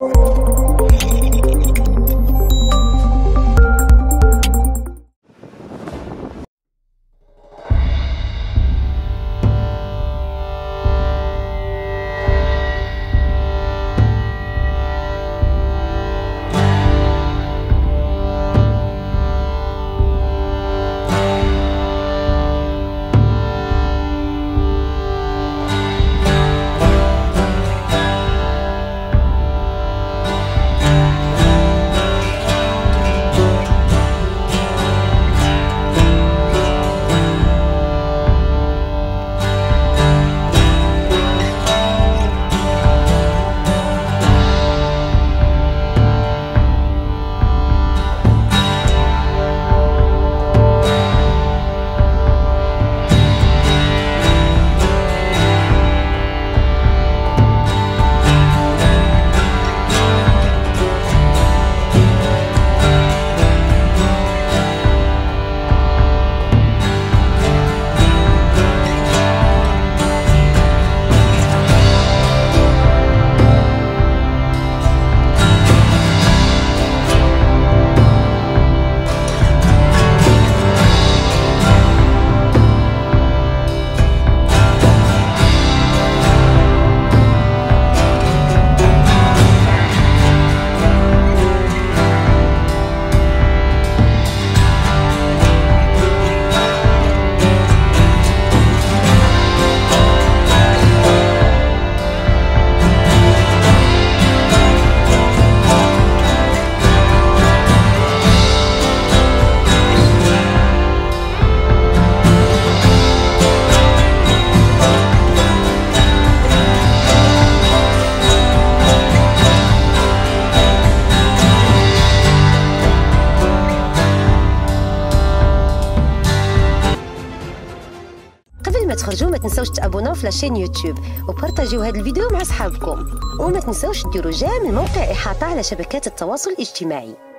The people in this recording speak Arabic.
قبل ما تخرجوا ما تنسوش تابوناو في لاشين يوتيوب وبارطاجيو هذا الفيديو مع اصحابكم، وما تنسوش ديروا جيم الموقع احاطه على شبكات التواصل الاجتماعي.